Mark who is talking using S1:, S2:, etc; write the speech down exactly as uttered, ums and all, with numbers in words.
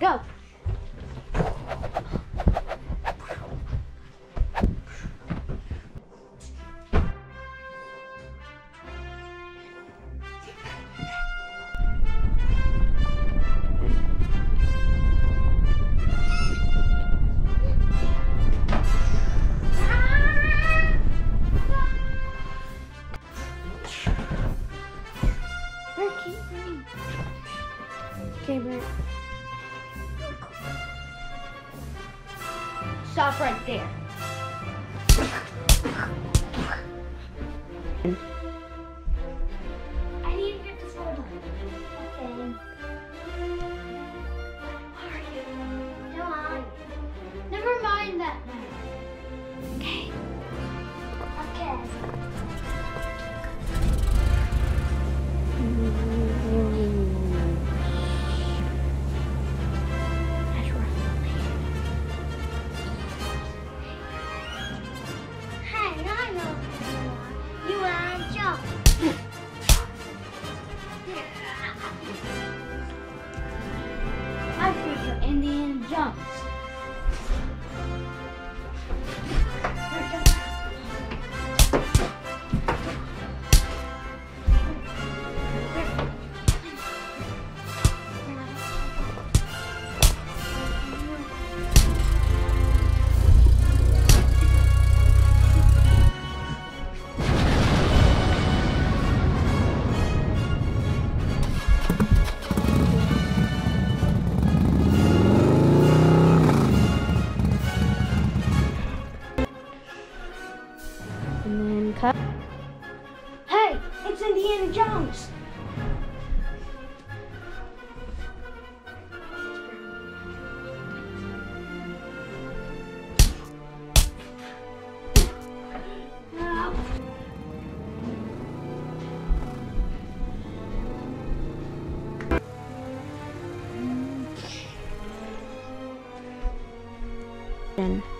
S1: go. Keep running. Okay, Bert. Stop right there. I need to get this hold on. Okay. How are you? No, I. Never mind that now. Okay. Okay. Indian jumps. And then cut. Hey, it's Indiana Jones. No.